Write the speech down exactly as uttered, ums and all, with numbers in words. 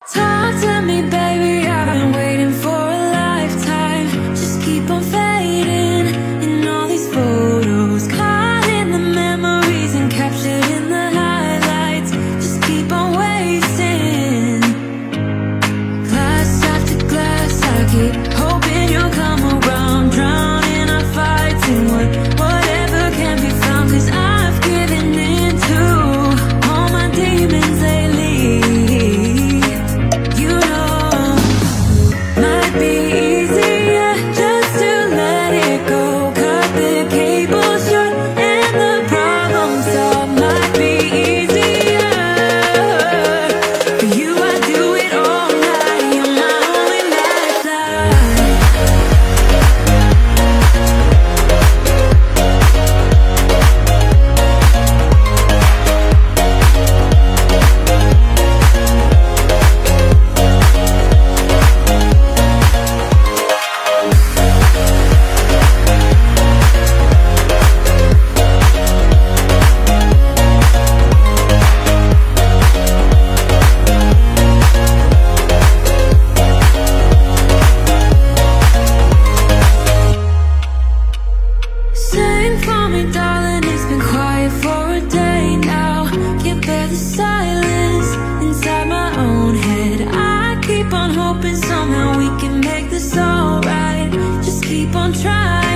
Talk to me, baby, I've been waiting for a lifetime. Just keep on fading in all these photos, caught in the memories and captured in the highlights. Just keep on wasting glass after glass. I keep hoping you'll come around, drowning our fights in what, whatever can be found. Cause I've given in to all my demons lately. Somehow we can make this alright. Just keep on trying.